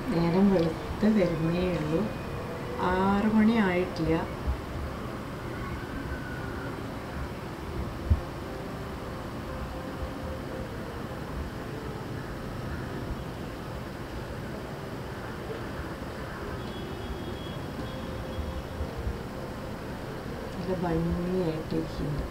നേരം വെളുത്ത് വരുന്നേ ഉള്ളൂ. 6 മണി ആയിട്ടില്ല. നല്ല ഭംഗിയായിട്ടിരിക്കുന്നു.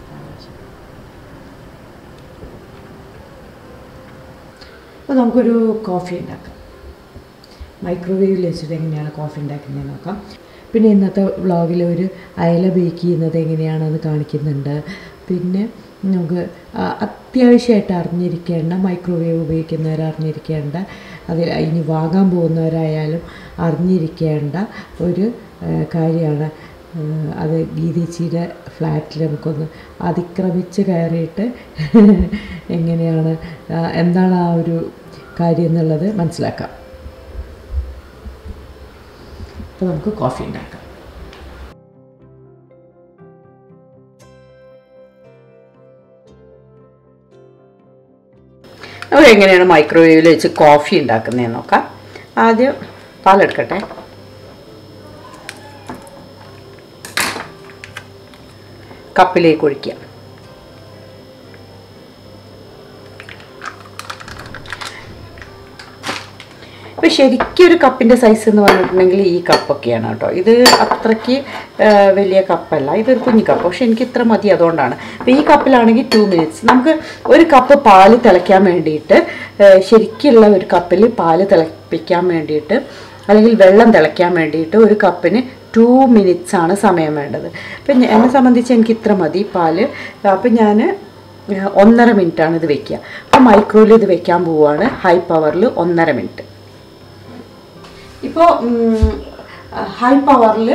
അപ്പോൾ നമുക്കൊരു കോഫി ഉണ്ടാക്കാം. മൈക്രോവേവിൽ വെച്ചിട്ട് എങ്ങനെയാണ് കോഫി ഉണ്ടാക്കുന്നത് നോക്കാം. പിന്നെ ഇന്നത്തെ വ്ളോഗിൽ ഒരു അയല ബേക്ക് ചെയ്യുന്നത് എങ്ങനെയാണെന്ന് കാണിക്കുന്നുണ്ട്. പിന്നെ നമുക്ക് അത്യാവശ്യമായിട്ട് അറിഞ്ഞിരിക്കേണ്ട, മൈക്രോവേവ് ഉപയോഗിക്കുന്നവർ അറിഞ്ഞിരിക്കേണ്ട, അതിൽ ഇനി വാങ്ങാൻ പോകുന്നവരായാലും അറിഞ്ഞിരിക്കേണ്ട ഒരു കാര്യമാണ്. അത് ഗീതേച്ചിയുടെ ഫ്ലാറ്റിൽ നമുക്കൊന്ന് അതിക്രമിച്ച് കയറിയിട്ട് എങ്ങനെയാണ്, എന്താണ് ആ ഒരു കാര്യം എന്നുള്ളത് മനസ്സിലാക്കാം. അപ്പോൾ നമുക്ക് കോഫി ഉണ്ടാക്കാം. നമ്മൾ എങ്ങനെയാണ് മൈക്രോവേവിൽ വെച്ച് കോഫി ഉണ്ടാക്കുന്നതെന്ന് നോക്കാം. ആദ്യം പാലെടുക്കട്ടെ. കപ്പിലേക്ക് ഒഴിക്കുക. ഇപ്പോൾ ശരിക്കും ഒരു കപ്പിൻ്റെ സൈസ് എന്ന് പറഞ്ഞിട്ടുണ്ടെങ്കിൽ ഈ കപ്പൊക്കെയാണ് കേട്ടോ. ഇത് അത്രയ്ക്ക് വലിയ കപ്പല്ല, ഇതൊരു കുഞ്ഞു കപ്പ്. പക്ഷെ എനിക്ക് ഇത്ര മതി, അതുകൊണ്ടാണ്. അപ്പോൾ ഈ കപ്പിലാണെങ്കിൽ 2 മിനിറ്റ്സ്. നമുക്ക് ഒരു കപ്പ് പാല് തിളയ്ക്കാൻ വേണ്ടിയിട്ട്, ശരിക്കുള്ള ഒരു കപ്പിൽ പാല് തിളപ്പിക്കാൻ വേണ്ടിയിട്ട് അല്ലെങ്കിൽ വെള്ളം തിളയ്ക്കാൻ വേണ്ടിയിട്ട് ഒരു കപ്പിന് 2 മിനിറ്റ്സ് ആണ് സമയം വേണ്ടത്. അപ്പം എന്നെ സംബന്ധിച്ച് എനിക്ക് ഇത്ര മതി പാല്. അപ്പം ഞാൻ 1.5 മിനിറ്റാണ് ഇത് വെക്കുക. അപ്പോൾ മൈക്രോയിൽ ഇത് വെക്കാൻ പോവുകയാണ്. ഹൈ പവറിൽ 1.5 മിനിറ്റ്. ഇപ്പോൾ ഹൈ പവറിൽ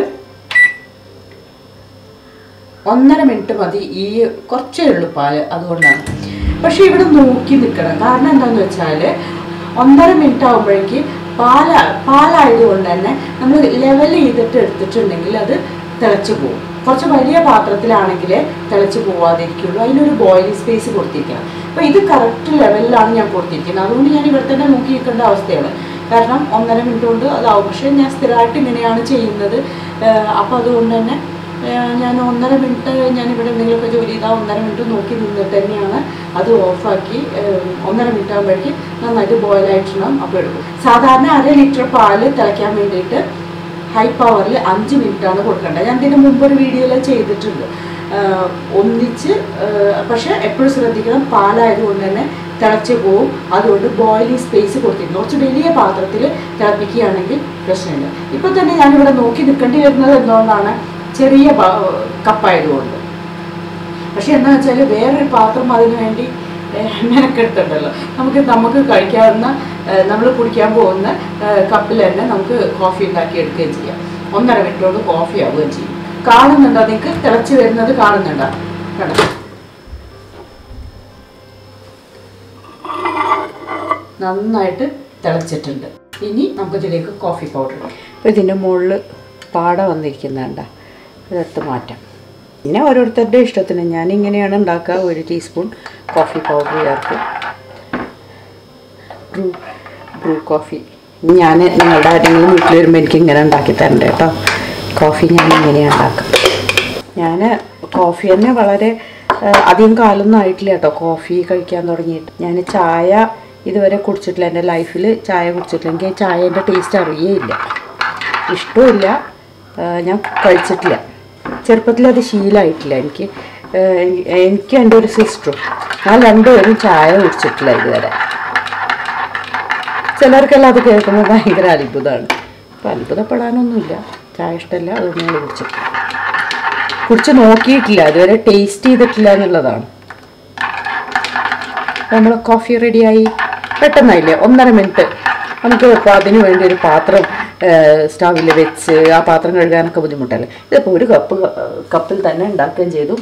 1.5 മിനിറ്റ് മതി. ഈ കുറച്ചേ ഉള്ളൂ പാല്, അതുകൊണ്ടാണ്. പക്ഷേ ഇവിടെ നോക്കി നിൽക്കണം. കാരണം എന്താണെന്ന് വെച്ചാൽ 1.5 മിനിറ്റ് ആകുമ്പോഴേക്ക് പാലായതുകൊണ്ട് തന്നെ നമ്മൾ ലെവൽ ചെയ്തിട്ട് എടുത്തിട്ടുണ്ടെങ്കിൽ അത് തിളച്ച് പോകും. കുറച്ച് വലിയ പാത്രത്തിലാണെങ്കിൽ തിളച്ച് പോവാതിരിക്കുള്ളൂ. അതിനൊരു ബോയിലിംഗ് സ്പേസ് കൊടുത്തിരിക്കണം. അപ്പോൾ ഇത് കറക്റ്റ് ലെവലിലാണ് ഞാൻ കൊടുത്തിരിക്കുന്നത്. അതുകൊണ്ട് ഞാൻ ഇവിടെ തന്നെ നോക്കി നിൽക്കേണ്ട അവസ്ഥയാണ്. കാരണം 1.5 മിനിറ്റ് കൊണ്ട് അതാവും. പക്ഷേ ഞാൻ സ്ഥിരമായിട്ട് ഇങ്ങനെയാണ് ചെയ്യുന്നത്. അപ്പോൾ അതുകൊണ്ട് തന്നെ ഞാൻ 1.5 മിനിറ്റ്, ഞാനിവിടെ എന്തെങ്കിലുമൊക്കെ ജോലി ചെയ്താൽ 1.5 മിനിറ്റ് നോക്കി നിന്നിട്ട് തന്നെയാണ് അത് ഓഫാക്കി 1.5 മിനിറ്റ് ആകുമ്പോഴേക്ക് നന്നായിട്ട് ബോയിലായിട്ടുണ്ടാകും. അപ്പോൾ എടുക്കും. സാധാരണ 1/2 ലിറ്റർ പാല് തിളയ്ക്കാൻ വേണ്ടിയിട്ട് ഹൈ പവറിൽ 5 മിനിറ്റാണ് കൊടുക്കേണ്ടത്. ഞാൻ ഇതിന് മുമ്പ് ഒരു വീഡിയോയിൽ ചെയ്തിട്ടുണ്ട് ഒന്നിച്ച്. പക്ഷേ എപ്പോഴും ശ്രദ്ധിക്കണം, പാലായതുകൊണ്ട് തന്നെ തിളച്ച് പോവും. അതുകൊണ്ട് ബോയിലിംഗ് സ്പേസ് കൊടുത്തിരുന്നു. കുറച്ച് വലിയ പാത്രത്തിൽ തിളപ്പിക്കുകയാണെങ്കിൽ പ്രശ്നമില്ല. ഇപ്പോൾ തന്നെ ഞാനിവിടെ നോക്കി നിൽക്കേണ്ടി വരുന്നത് എന്തുകൊണ്ടാണ്, ചെറിയ കപ്പായതുകൊണ്ട്. പക്ഷെ എന്താ വെച്ചാൽ വേറൊരു പാത്രം അതിന് വേണ്ടി മെനക്കെടുത്തുണ്ടല്ലോ. നമുക്ക് കഴിക്കാവുന്ന, നമ്മൾ കുടിക്കാൻ പോകുന്ന കപ്പിൽ തന്നെ നമുക്ക് കോഫി ഉണ്ടാക്കി എടുക്കുകയും ചെയ്യാം. 1.5 മിനിറ്റ് കൊണ്ട് കോഫി ആവുകയും ചെയ്യും. കാണുന്നുണ്ടോ നിങ്ങൾക്ക്? തിളച്ച് വരുന്നത് കാണുന്നുണ്ടോ? കണ്ടോ, നന്നായിട്ട് തിളച്ചിട്ടുണ്ട്. ഇനി നമുക്കിതിലേക്ക് കോഫി പൗഡർ. അപ്പോൾ ഇതിൻ്റെ മുകളിൽ പാട വന്നിരിക്കുന്നുണ്ട്, ഇതെടുത്ത് മാറ്റാം. പിന്നെ ഓരോരുത്തരുടെ ഇഷ്ടത്തിന് ഞാനിങ്ങനെയാണ് ഉണ്ടാക്കുക. 1 ടീസ്പൂൺ കോഫി പൗഡർ ചേർക്കും. ബ്രൂ കോഫി ഞാൻ നിങ്ങളുടെ ആരെങ്കിലും വീട്ടിൽ വരുമ്പോൾ എനിക്ക് ഇങ്ങനെ ഉണ്ടാക്കി തരണ്ടേ കേട്ടോ. കോഫി ഞാൻ ഇങ്ങനെയാണ് ഉണ്ടാക്കുക. ഞാൻ കോഫി തന്നെ വളരെ അധികം കാലമൊന്നും ആയിട്ടില്ല കേട്ടോ കോഫി കഴിക്കാൻ തുടങ്ങിയിട്ട്. ഞാൻ ചായ ഇതുവരെ കുടിച്ചിട്ടില്ല. എൻ്റെ ലൈഫിൽ ചായ കുടിച്ചിട്ടില്ല. എനിക്ക് ചായേൻ്റെ ടേസ്റ്റ് അറിയേയില്ല, ഇഷ്ടമില്ല, ഞാൻ കഴിച്ചിട്ടില്ല. ചെറുപ്പത്തിൽ അത് ശീലമായിട്ടില്ല എനിക്ക്. എൻ്റെ ഒരു സിസ്റ്ററും ഞാൻ രണ്ടുപേരും ചായ കുടിച്ചിട്ടില്ല ഇതുവരെ. ചിലർക്കെല്ലാം അത് കേൾക്കുമ്പോൾ ഭയങ്കര അത്ഭുതമാണ്. അപ്പോൾ അത്ഭുതപ്പെടാനൊന്നുമില്ല. ചായ ഇഷ്ടമല്ല, അതുകൊണ്ട് ഞാൻ കുടിച്ച് നോക്കിയിട്ടില്ല, അതുവരെ ടേസ്റ്റ് ചെയ്തിട്ടില്ല എന്നുള്ളതാണ്. നമ്മൾ കോഫി റെഡിയായി. പെട്ടെന്നായില്ലേ, 1.5 മിനിറ്റ്. നമുക്ക് ഇപ്പോൾ അതിന് വേണ്ടി ഒരു പാത്രം സ്റ്റൗവിൽ വെച്ച് ആ പാത്രം കഴുകാനൊക്കെ ബുദ്ധിമുട്ടല്ലേ. ഇതിപ്പോൾ ഒരു കപ്പിൽ തന്നെ ഉണ്ടാക്കുകയും ചെയ്തു.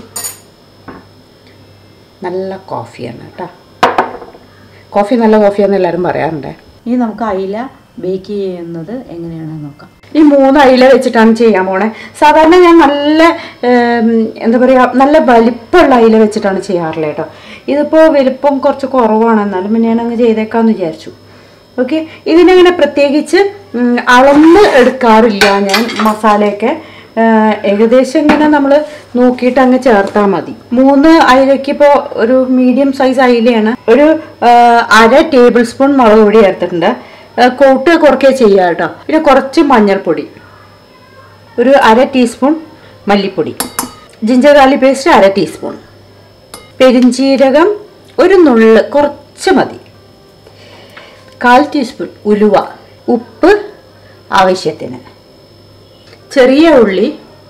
നല്ല കോഫിയാണ് കേട്ടോ. കോഫി നല്ല കോഫിയാണെന്ന് എല്ലാവരും പറയാറുണ്ട്. ഇനി നമുക്ക് അയില ബേക്ക് ചെയ്യുന്നത് എങ്ങനെയാണെന്ന് നോക്കാം. ഈ 3 അയില വെച്ചിട്ടാണ് ചെയ്യാൻ പോണേ. സാധാരണ ഞാൻ നല്ല എന്താ പറയുക, നല്ല വലിപ്പമുള്ള അയില വെച്ചിട്ടാണ് ചെയ്യാറില്ല കേട്ടോ. ഇതിപ്പോൾ വലിപ്പം കുറച്ച് കുറവാണ്, എന്നാലും പിന്നെ ഞാനങ്ങ് ചെയ്തേക്കാമെന്ന് വിചാരിച്ചു. ഓക്കെ. ഇതിനങ്ങനെ പ്രത്യേകിച്ച് അളന്ന് എടുക്കാറില്ല ഞാൻ മസാലയൊക്കെ. ഏകദേശം ഇങ്ങനെ നമ്മൾ നോക്കിയിട്ട് അങ്ങ് ചേർത്താൽ മതി. 3 അയിലയ്ക്ക് ഇപ്പോൾ ഒരു മീഡിയം സൈസ് അയിലയാണ്. ഒരു 1/2 ടേബിൾ സ്പൂൺ മുളക് പൊടി ചേർത്തിട്ടുണ്ട്. കൂട്ട് കുറയ്ക്കുക ചെയ്യുക കേട്ടോ. പിന്നെ കുറച്ച് മഞ്ഞൾപ്പൊടി, ഒരു 1/2 ടീസ്പൂൺ മല്ലിപ്പൊടി, ജിഞ്ചർ ഗാർലിക് പേസ്റ്റ് 1/2 ടീസ്പൂൺ, പെരിഞ്ചീരകം ഒരു നുള്ള് കുറച്ച് മതി, 1/4 ടീസ്പൂൺ ഉലുവ, ഉപ്പ് ആവശ്യത്തിന്, ചെറിയ ഉള്ളി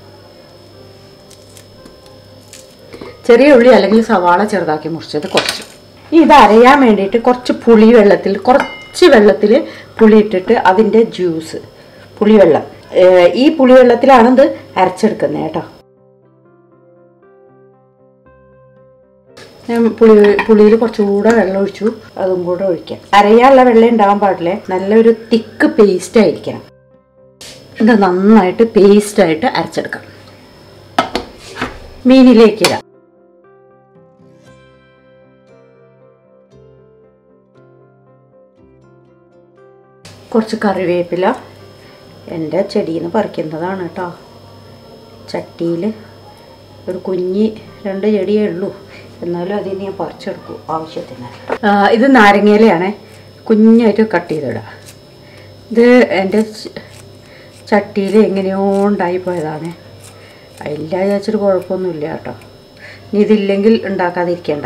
അല്ലെങ്കിൽ സവാള ചെറുതാക്കി മുറിച്ചത് കുറച്ച്. ഇത് അരയാൻ വേണ്ടിയിട്ട് കുറച്ച് കുറച്ച് വെള്ളത്തിൽ പുളി ഇട്ടിട്ട് അതിൻ്റെ ജ്യൂസ്, പുളിവെള്ളം, ഈ പുളിവെള്ളത്തിലാണ് ഇത് അരച്ചെടുക്കുന്നത് കേട്ടോ. ഞാൻ പുളിയിൽ കുറച്ചുകൂടെ വെള്ളം ഒഴിച്ചു, അതും കൂടെ ഒഴിക്കാം. അരയാനുള്ള വെള്ളം ഉണ്ടാകാൻ പാടില്ലേ, നല്ലൊരു തിക്ക് പേസ്റ്റ് ആയിരിക്കണം. ഇത് നന്നായിട്ട് പേസ്റ്റായിട്ട് അരച്ചെടുക്കാം. മീനിലേക്ക് ഇടാം. കുറച്ച് കറിവേപ്പില എൻ്റെ ചെടിയിൽ നിന്ന് പറിക്കുന്നതാണ് കേട്ടോ. ചട്ടിയിൽ ഒരു കുഞ്ഞി 2 ചെടിയേ ഉള്ളൂ, എന്നാലും അതിന് ഞാൻ പറിച്ചെടുക്കും ആവശ്യത്തിന്. ഇത് നാരങ്ങയിലയാണ്, കുഞ്ഞായിട്ട് കട്ട് ചെയ്തിടുക. ഇത് എൻ്റെ ചട്ടിയിൽ എങ്ങനെയോ ഉണ്ടായിപ്പോയതാണ്, അതില്ല വിചാരിച്ചിട്ട് കുഴപ്പമൊന്നുമില്ല കേട്ടോ. ഇനി ഇതില്ലെങ്കിൽ ഉണ്ടാക്കാതിരിക്കേണ്ട.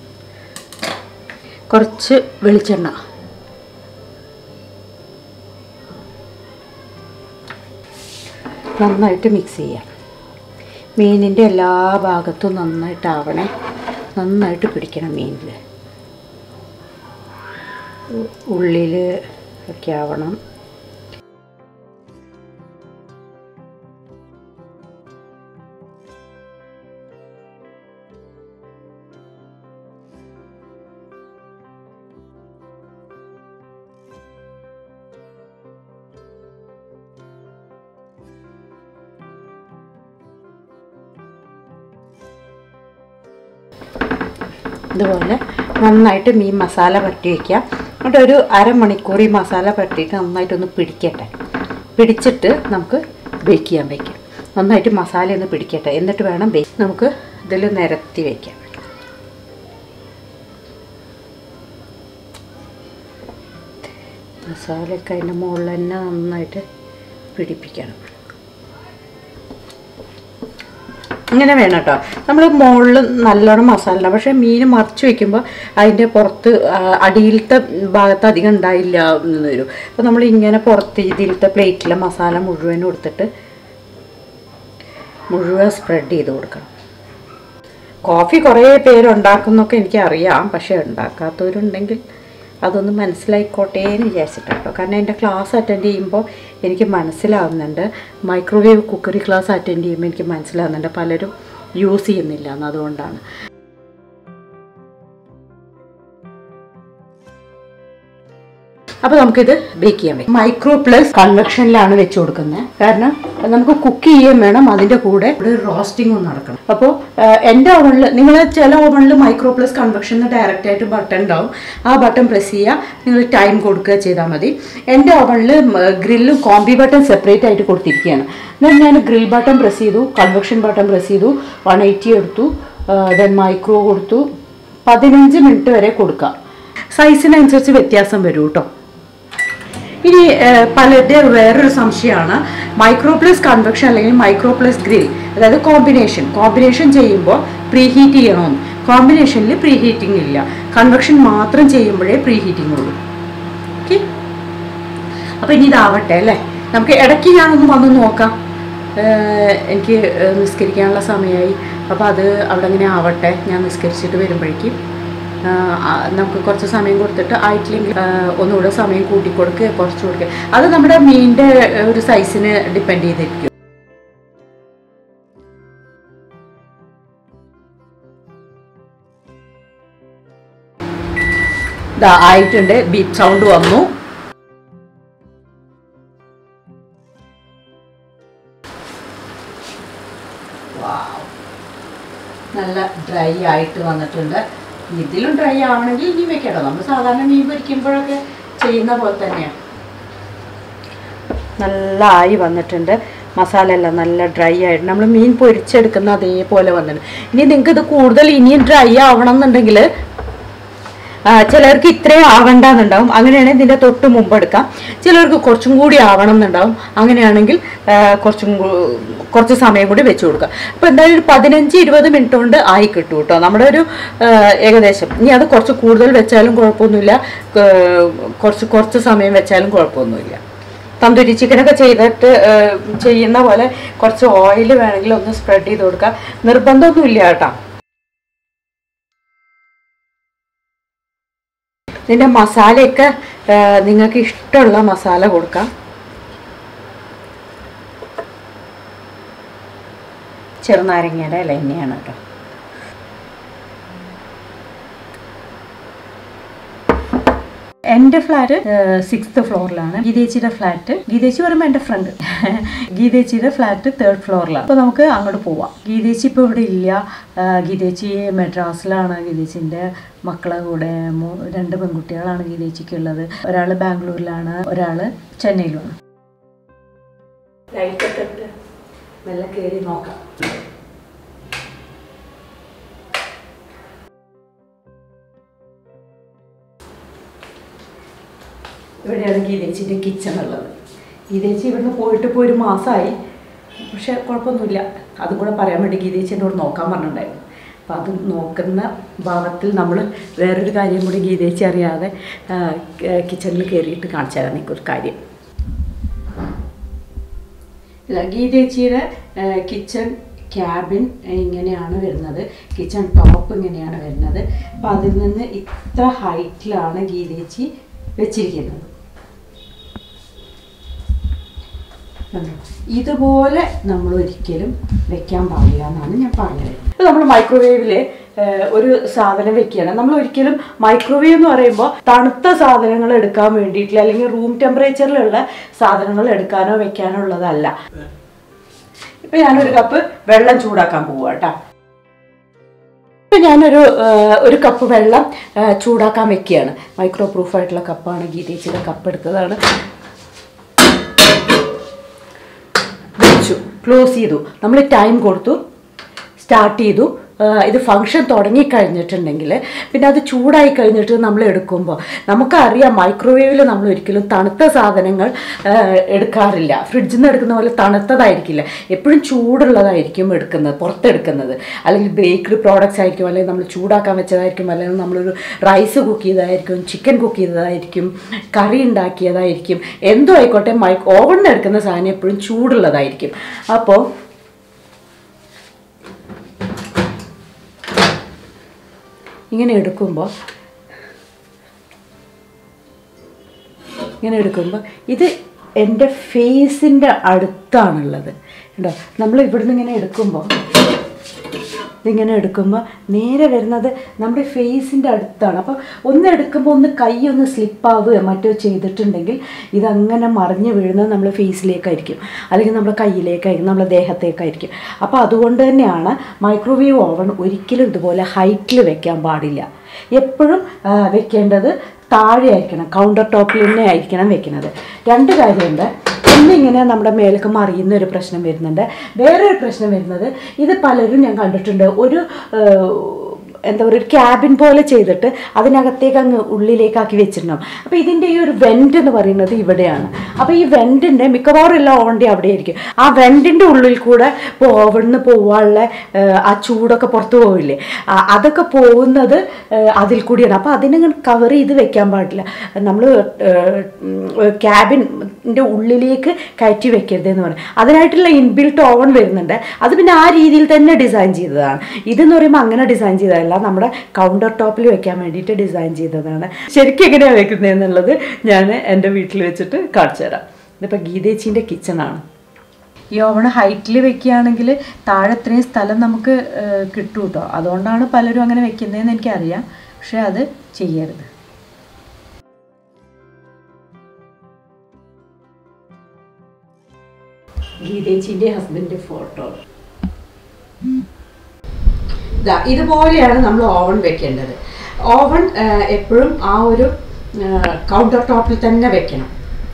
കുറച്ച് വെളിച്ചെണ്ണ, നന്നായിട്ട് മിക്സ് ചെയ്യാം. മീനിൻ്റെ എല്ലാ ഭാഗത്തും നന്നായിട്ടാവണേ, നന്നായിട്ട് പിടിക്കണം മീനിൽ, ഉള്ളിൽ ഒക്കെ ആവണം. ഇതുപോലെ നന്നായിട്ട് മീൻ മസാല പരട്ടി വയ്ക്കുക. എന്നിട്ട് ഒരു അരമണിക്കൂർ ഈ മസാല പരട്ടിയിട്ട് നന്നായിട്ടൊന്ന് പിടിക്കട്ടെ. പിടിച്ചിട്ട് നമുക്ക് ബേക്ക് ചെയ്യാൻ വയ്ക്കാം. നന്നായിട്ട് മസാല ഒന്ന് പിടിക്കട്ടെ, എന്നിട്ട് വേണം നമുക്ക് ഇതിൽ നിരത്തി വയ്ക്കാം. മസാലയൊക്കെ അതിൻ്റെ മുകളിൽ തന്നെ നന്നായിട്ട് പിടിപ്പിക്കണം. ഇങ്ങനെ വേണം കേട്ടോ. നമ്മൾ മുകളിൽ നല്ലോണം മസാല ഉണ്ടാവും, പക്ഷേ മീൻ മറിച്ച് വയ്ക്കുമ്പോൾ അതിൻ്റെ പുറത്ത് അടിയിലത്തെ ഭാഗത്ത് അധികം ഉണ്ടായില്ല എന്ന് വരും. അപ്പോൾ നമ്മൾ ഇങ്ങനെ പുറത്ത് ഇതിലത്തെ പ്ലേറ്റിലെ മസാല മുഴുവനും എടുത്തിട്ട് മുഴുവൻ സ്പ്രെഡ് ചെയ്ത് കൊടുക്കണം. കോഫി കുറേ പേരുണ്ടാക്കുന്നൊക്കെ എനിക്കറിയാം, പക്ഷേ ഉണ്ടാക്കാത്തവരുണ്ടെങ്കിൽ അതൊന്ന് മനസ്സിലായിക്കോട്ടെ എന്ന് വിചാരിച്ചിട്ട് കേട്ടോ. കാരണം എൻ്റെ ക്ലാസ് അറ്റൻഡ് ചെയ്യുമ്പോൾ എനിക്ക് മനസ്സിലാവുന്നുണ്ട്, മൈക്രോവേവ് കുക്കറി ക്ലാസ് അറ്റൻഡ് ചെയ്യുമ്പോൾ എനിക്ക് മനസ്സിലാവുന്നുണ്ട് പലരും യൂസ് ചെയ്യുന്നില്ല എന്ന്. അതുകൊണ്ടാണ്. അപ്പോൾ നമുക്കിത് ബേക്ക് ചെയ്യാൻ പറ്റും. മൈക്രോ പ്ലസ് കൺവെക്ഷനിലാണ് വെച്ച് കൊടുക്കുന്നത്. കാരണം നമുക്ക് കുക്ക് ചെയ്യാൻ വേണം, അതിൻ്റെ കൂടെ ഒരു റോസ്റ്റിങ്ങും നടക്കണം. അപ്പോൾ എൻ്റെ ഓവണിൽ, നിങ്ങൾ ചില ഓവണിൽ മൈക്രോ പ്ലസ് കൺവെക്ഷൻ ഡയറക്റ്റ് ആയിട്ട് ബട്ടൺ ഉണ്ടാവും, ആ ബട്ടൺ പ്രസ് ചെയ്യുക, നിങ്ങൾ ടൈം കൊടുക്കുക ചെയ്താൽ മതി. എൻ്റെ ഓവണിൽ ഗ്രില്ലും കോംബി ബട്ടൺ സെപ്പറേറ്റ് ആയിട്ട് കൊടുത്തിരിക്കുകയാണ്. എന്നാൽ ഞാൻ ഗ്രിൽ ബട്ടൺ പ്രസ് ചെയ്തു, കൺവെക്ഷൻ ബട്ടൺ പ്രസ് ചെയ്തു, 180 എടുത്തു, ദെൻ മൈക്രോ കൊടുത്തു. 15 മിനിറ്റ് വരെ കൊടുക്കുക. സൈസിനനുസരിച്ച് വ്യത്യാസം വരും കേട്ടോ. ഇനി പലരുടെ വേറൊരു സംശയമാണ്, മൈക്രോ പ്ലസ് കൺവെക്ഷൻ അല്ലെങ്കിൽ മൈക്രോ പ്ലസ് ഗ്രിൽ, അതായത് കോമ്പിനേഷൻ ചെയ്യുമ്പോൾ പ്രീ ഹീറ്റ് ചെയ്യണമെന്ന്. കോമ്പിനേഷനിൽ പ്രീ ഹീറ്റിംഗ് ഇല്ല, കൺവെക്ഷൻ മാത്രം ചെയ്യുമ്പോഴേ പ്രീ ഹീറ്റിംഗ് ഉള്ളൂ. ഓക്കെ, അപ്പോൾ ഇനി ഇതാവട്ടെ അല്ലേ. നമുക്ക് ഇടയ്ക്ക് ഞാനൊന്ന് വന്ന് നോക്കാം, എനിക്ക് നിസ്കരിക്കാനുള്ള സമയമായി. അപ്പോൾ അത് അവിടെ അങ്ങനെ ആവട്ടെ, ഞാൻ നിസ്കരിച്ചിട്ട് വരുമ്പോഴേക്കും നമുക്ക് കുറച്ച് സമയം കൊടുത്തിട്ട് ആയിട്ടില്ലെങ്കിൽ ഒന്നുകൂടെ സമയം കൂട്ടിക്കൊടുക്കുക, കുറച്ച് കൊടുക്കുക. അത് നമ്മുടെ മീനിൻ്റെ ഒരു സൈസിന് ഡിപ്പെൻഡ് ചെയ്തിരിക്കും. ഇതാ ആയിട്ടുണ്ട്, ബീപ്പ് സൗണ്ട് വന്നു. നല്ല ഡ്രൈ ആയിട്ട് വന്നിട്ടുണ്ട്. ഇതിലും ഡ്രൈ ആവണമെങ്കിൽ ഇനി വെക്കട്ടോ. നമ്മൾ സാധാരണ മീൻ പൊരിക്കുമ്പോഴൊക്കെ ചെയ്യുന്ന പോലെ തന്നെയാണ്. നല്ല ആയി വന്നിട്ടുണ്ട്. മസാല എല്ലാം നല്ല ഡ്രൈ ആയിട്ട് നമ്മൾ മീൻ പൊരിച്ചെടുക്കുന്ന അതേപോലെ വന്നിട്ടുണ്ട്. ഇനി നിങ്ങൾക്ക് ഇത് കൂടുതൽ ഇനിയും ഡ്രൈ ആവണം എന്നുണ്ടെങ്കിൽ ചിലർക്ക് ഇത്രയും ആവണ്ടെന്നുണ്ടാവും, അങ്ങനെയാണെങ്കിൽ ഇതിൻ്റെ തൊട്ട് മുമ്പ് എടുക്കാം. ചിലർക്ക് കുറച്ചും കൂടി ആവണം എന്നുണ്ടാവും, അങ്ങനെയാണെങ്കിൽ കുറച്ച് സമയം കൂടി വെച്ച് കൊടുക്കുക. അപ്പോൾ എന്തായാലും ഒരു 15-20 മിനിറ്റ് കൊണ്ട് ആയി കിട്ടും കേട്ടോ നമ്മുടെ ഒരു ഏകദേശം. ഇനി അത് കുറച്ച് കൂടുതൽ വെച്ചാലും കുഴപ്പമൊന്നുമില്ല, കുറച്ച് സമയം വെച്ചാലും കുഴപ്പമൊന്നുമില്ല. തന്തൂരി ചിക്കനൊക്കെ ചെയ്യുന്ന പോലെ കുറച്ച് ഓയിൽ വേണമെങ്കിൽ ഒന്ന് സ്പ്രെഡ് ചെയ്ത് കൊടുക്കുക. നിർബന്ധമൊന്നുമില്ല കേട്ടോ. ഇതിൻ്റെ മസാലയൊക്കെ നിങ്ങൾക്ക് ഇഷ്ടമുള്ള മസാല കൊടുക്കാം. ചെറുനാരങ്ങയുടെ ഇല തന്നെയാണ് കേട്ടോ. എൻ്റെ ഫ്ലാറ്റ് 6th ഫ്ലോറിലാണ്. ഗീതേച്ചിയുടെ ഫ്ലാറ്റ്, ഗീതേച്ചി പറയുമ്പോൾ എൻ്റെ ഫ്രണ്ട്, ഗീതേച്ചിയുടെ ഫ്ലാറ്റ് 3rd ഫ്ലോറിലാണ്. അപ്പോൾ നമുക്ക് അങ്ങോട്ട് പോവാം. ഗീതേച്ചി ഇപ്പോൾ ഇവിടെ ഇല്ല. ഗീതേച്ചി മെഡ്രാസിലാണ്. ഗീതേച്ചിൻ്റെ മക്കളെ കൂടെ 2 പെൺകുട്ടികളാണ് ഗീതേച്ചിക്കുള്ളത്. ഒരാൾ ബാംഗ്ലൂരിലാണ്, ഒരാൾ ചെന്നൈയിലുമാണ്. ലൈറ്റൊക്കെ ഇട്ട് മെല്ലെ കയറി നോക്കാം. ഇവിടെയാണ് ഗീതേച്ചിൻ്റെ കിച്ചൺ ഉള്ളത്. ഗീതേച്ചി ഇവിടുന്ന് പോയിട്ട് ഇപ്പോൾ 1 മാസമായി, പക്ഷെ കുഴപ്പമൊന്നുമില്ല. അതും കൂടെ പറയാൻ വേണ്ടി ഗീതേച്ചി എന്നോട് നോക്കാൻ പറഞ്ഞിട്ടുണ്ടായിരുന്നു. അപ്പം അത് നോക്കുന്ന ഭാഗത്തിൽ നമ്മൾ വേറൊരു കാര്യം കൂടി ഗീതേച്ചി അറിയാതെ കിച്ചണിൽ കയറിയിട്ട് കാണിച്ചു തരാം എനിക്കൊരു കാര്യം. ഗീതേച്ചിയുടെ കിച്ചൺ ക്യാബിൻ ഇങ്ങനെയാണ് വരുന്നത്. കിച്ചൺ ടോപ്പ് ഇങ്ങനെയാണ് വരുന്നത്. അപ്പം അതിൽ നിന്ന് ഇത്ര ഹൈറ്റിലാണ് ഗീതേച്ചി വെച്ചിരിക്കുന്നത്. ഇതുപോലെ നമ്മൾ ഒരിക്കലും വെക്കാൻ പാടില്ല എന്നാണ് ഞാൻ പറഞ്ഞത്. ഇപ്പോൾ നമ്മൾ മൈക്രോവേവിൽ ഒരു സാധനം വെക്കുകയാണ്. നമ്മൾ ഒരിക്കലും മൈക്രോവേവ് എന്ന് പറയുമ്പോൾ തണുത്ത സാധനങ്ങൾ എടുക്കാൻ വേണ്ടിയിട്ടില്ല, അല്ലെങ്കിൽ റൂം ടെമ്പറേച്ചറിലുള്ള സാധനങ്ങൾ എടുക്കാനോ വെക്കാനോ ഉള്ളതല്ല. ഇപ്പം ഞാനൊരു കപ്പ് വെള്ളം ചൂടാക്കാൻ പോവുക കേട്ടോ. ഇപ്പം ഞാനൊരു കപ്പ് വെള്ളം ചൂടാക്കാൻ വെക്കുകയാണ്. മൈക്രോ പ്രൂഫായിട്ടുള്ള കപ്പാണ്, ഗീതേച്ചിയുടെ കപ്പ് എടുത്തതാണ്. വെച്ചു, ക്ലോസ് ചെയ്തു, നമ്മൾ ടൈം കൊടുത്തു, സ്റ്റാർട്ട് ചെയ്തു. ഇത് ഫങ്ഷൻ തുടങ്ങിക്കഴിഞ്ഞിട്ടുണ്ടെങ്കിൽ പിന്നെ അത് ചൂടായി കഴിഞ്ഞിട്ട് നമ്മൾ എടുക്കുമ്പോൾ നമുക്കറിയാം മൈക്രോവേവിൽ നമ്മൾ ഒരിക്കലും തണുത്ത സാധനങ്ങൾ എടുക്കാറില്ല. ഫ്രിഡ്ജിൽ നിന്ന് എടുക്കുന്ന പോലെ തണുത്തതായിരിക്കില്ല, എപ്പോഴും ചൂടുള്ളതായിരിക്കും പുറത്തെടുക്കുന്നത്. അല്ലെങ്കിൽ ബേക്കറി പ്രോഡക്റ്റ്സ് ആയിരിക്കും, അല്ലെങ്കിൽ നമ്മൾ ചൂടാക്കാൻ വെച്ചതായിരിക്കും, അല്ലെങ്കിൽ നമ്മളൊരു റൈസ് കുക്ക് ചെയ്തതായിരിക്കും, ചിക്കൻ കുക്ക് ചെയ്തതായിരിക്കും, കറി ഉണ്ടാക്കിയതായിരിക്കും, എന്തോ ആയിക്കോട്ടെ ഓവണിൽ എടുക്കുന്ന സാധനം എപ്പോഴും ചൂടുള്ളതായിരിക്കും. അപ്പോൾ ഇങ്ങനെ എടുക്കുമ്പോൾ ഇത് എൻ്റെ ഫേസിൻ്റെ അടുത്താണുള്ളത് കേട്ടോ. നമ്മൾ ഇവിടുന്ന് ഇങ്ങനെ എടുക്കുമ്പോൾ നേരെ വരുന്നത് നമ്മുടെ ഫേസിൻ്റെ അടുത്താണ്. അപ്പോൾ ഒന്ന് എടുക്കുമ്പോൾ ഒന്ന് കൈ ഒന്ന് സ്ലിപ്പാവുകയോ മറ്റോ ചെയ്തിട്ടുണ്ടെങ്കിൽ ഇതങ്ങനെ മറിഞ്ഞ് വീഴുന്നത് നമ്മുടെ ഫേസിലേക്കായിരിക്കും, അല്ലെങ്കിൽ നമ്മുടെ കയ്യിലേക്കായിരിക്കും, നമ്മുടെ ദേഹത്തേക്കായിരിക്കും. അപ്പോൾ അതുകൊണ്ട് തന്നെയാണ് മൈക്രോവേവ് ഓവൺ ഒരിക്കലും ഇതുപോലെ ഹൈറ്റിൽ വെക്കാൻ പാടില്ല. എപ്പോഴും വെക്കേണ്ടത് താഴെ ആയിരിക്കണം, കൗണ്ടർ ടോപ്പിൽ തന്നെ ആയിരിക്കണം വെക്കുന്നത്. 2 കാര്യമുണ്ട്. ഒന്നിങ്ങനെ നമ്മുടെ മേലേക്ക് മറിയുന്ന ഒരു പ്രശ്നം വരുന്നുണ്ട്. വേറൊരു പ്രശ്നം വരുന്നത്, ഇത് പലരും ഞാൻ കണ്ടിട്ടുണ്ട്, എന്താ പറയുക, ഒരു ക്യാബിൻ പോലെ ചെയ്തിട്ട് അതിനകത്തേക്ക് അങ്ങ് ഉള്ളിലേക്കാക്കി വെച്ചിട്ടുണ്ടാവും. അപ്പോൾ ഇതിൻ്റെ ഈ ഒരു വെൻറ്റ് എന്ന് പറയുന്നത് ഇവിടെയാണ്. അപ്പോൾ ഈ വെൻറ്റിൻ്റെ മിക്കവാറും എല്ലാം ഓവൻ്റെ അവിടെ ആയിരിക്കും. ആ വെൻറ്റിൻ്റെ ഉള്ളിൽ കൂടെ ഓവണിന് പോകാനുള്ള ആ ചൂടൊക്കെ പുറത്ത് പോവില്ലേ, അതൊക്കെ പോകുന്നത് അതിൽ കൂടിയാണ്. അപ്പോൾ അതിനങ്ങനെ കവർ ചെയ്ത് വെക്കാൻ പാടില്ല. നമ്മൾ ക്യാബിൻ്റെ ഉള്ളിലേക്ക് കയറ്റി വെക്കരുതെന്ന് പറയും. അതിനായിട്ടുള്ള ഇൻബിൽട്ട് ഓവൺ വരുന്നുണ്ട്. അത് പിന്നെ ആ രീതിയിൽ തന്നെ ഡിസൈൻ ചെയ്തതാണ്. ഇതെന്ന് പറയുമ്പോൾ അങ്ങനെ ഡിസൈൻ ചെയ്തതല്ല, നമ്മുടെ കൗണ്ടർ ടോപ്പിൽ വെക്കാൻ വേണ്ടിയിട്ട് ഡിസൈൻ ചെയ്തതാണ്. ശരിക്കും എങ്ങനെയാണ് വെക്കുന്നത് എന്നുള്ളത് ഞാൻ എൻ്റെ വീട്ടിൽ വെച്ചിട്ട് കാണിച്ചു തരാം. ഇതിപ്പോൾ ഗീതേച്ചിൻ്റെ കിച്ചണാണ്. ഈ ഓവൺ ഹൈറ്റിൽ വെക്കുകയാണെങ്കിൽ താഴെ ഇത്രയും സ്ഥലം നമുക്ക് കിട്ടും കേട്ടോ. അതുകൊണ്ടാണ് പലരും അങ്ങനെ വെക്കുന്നതെന്ന് എനിക്കറിയാം, പക്ഷെ അത് ചെയ്യരുത്. ഗീതേച്ചിൻ്റെ ഹസ്ബൻഡ് ഫോട്ടോ. ഇതുപോലെയാണ് നമ്മൾ ഓവൺ വെക്കേണ്ടത്. ഓവൺ എപ്പോഴും ആ ഒരു കൗണ്ടർ ടോപ്പിൽ തന്നെ വെക്കണം.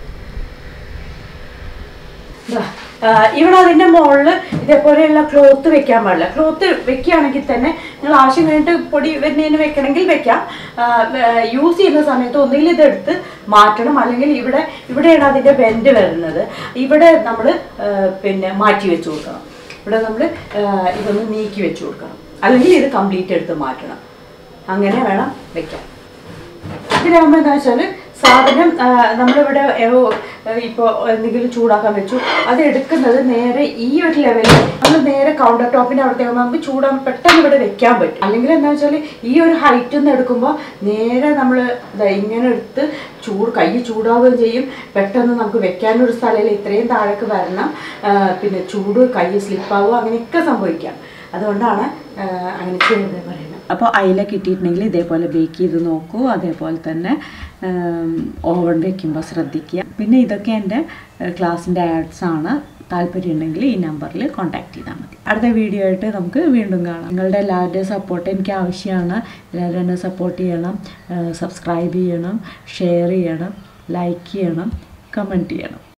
ഇവിടെ അതിൻ്റെ മുകളിൽ ഇതേപോലെയുള്ള ക്ലോത്ത് വെക്കാൻ പാടില്ല. ക്ലോത്ത് വെക്കുകയാണെങ്കിൽ തന്നെ നിങ്ങൾ ആവശ്യം കഴിഞ്ഞിട്ട് പൊടി വരുന്നതിന് വെക്കണമെങ്കിൽ വെക്കാം. യൂസ് ചെയ്യുന്ന സമയത്ത് ഒന്നുകിൽ ഇതെടുത്ത് മാറ്റണം, അല്ലെങ്കിൽ ഇവിടെയാണ് അതിൻ്റെ വെൻറ്റ് വരുന്നത്. ഇവിടെ നമ്മൾ പിന്നെ മാറ്റി വെച്ച് കൊടുക്കണം. ഇവിടെ നമ്മൾ ഇതൊന്ന് നീക്കി വെച്ച് കൊടുക്കണം, അല്ലെങ്കിൽ ഇത് കംപ്ലീറ്റ് എടുത്ത് മാറ്റണം. അങ്ങനെ വേണം വെക്കാൻ. ഇതിലാകുമ്പോൾ എന്താ വെച്ചാൽ സാധനം നമ്മളിവിടെ ഇപ്പോൾ എന്തെങ്കിലും ചൂടാക്കാൻ വെച്ചു, അത് എടുക്കുന്നത് നേരെ ഈ ഒരു ലെവലിൽ നമ്മൾ നേരെ കൗണ്ടർ ടോപ്പിൻ്റെ അവിടത്തേക്ക് നമുക്ക് പെട്ടെന്ന് ഇവിടെ വെക്കാൻ പറ്റും. അല്ലെങ്കിൽ എന്താ വെച്ചാൽ ഈ ഒരു ഹൈറ്റിൽ നിന്ന് എടുക്കുമ്പോൾ നേരെ നമ്മൾ ഇങ്ങനെ എടുത്ത് കൈ ചൂടാവുകയും ചെയ്യും. പെട്ടെന്ന് നമുക്ക് വെക്കാനൊരു സ്ഥലമില്ല, ഇത്രയും താഴേക്ക് വരണം, പിന്നെ കൈ സ്ലിപ്പാവുക, അങ്ങനെയൊക്കെ സംഭവിക്കാം. അതുകൊണ്ടാണ് അങ്ങനെ ചെയ്യുന്നത് പറയുന്നത്. അപ്പോൾ അയില കിട്ടിയിട്ടുണ്ടെങ്കിൽ ഇതേപോലെ ബേക്ക് ചെയ്ത് നോക്കൂ. അതേപോലെ തന്നെ ഓവൻ വയ്ക്കുമ്പോൾ ശ്രദ്ധിക്കുക. പിന്നെ ഇതൊക്കെ എൻ്റെ ക്ലാസ്സിൻ്റെ ആഡ്സ് ആണ്. താല്പര്യമുണ്ടെങ്കിൽ ഈ നമ്പറിൽ കോൺടാക്ട് ചെയ്താൽ മതി. അടുത്ത വീഡിയോ ആയിട്ട് നമുക്ക് വീണ്ടും കാണാം. നിങ്ങളുടെ എല്ലാവരുടെയും സപ്പോർട്ട് എനിക്ക് ആവശ്യമാണ്. എല്ലാവരും എന്നെ സപ്പോർട്ട് ചെയ്യണം, സബ്സ്ക്രൈബ് ചെയ്യണം, ഷെയർ ചെയ്യണം, ലൈക്ക് ചെയ്യണം, കമൻറ്റ് ചെയ്യണം.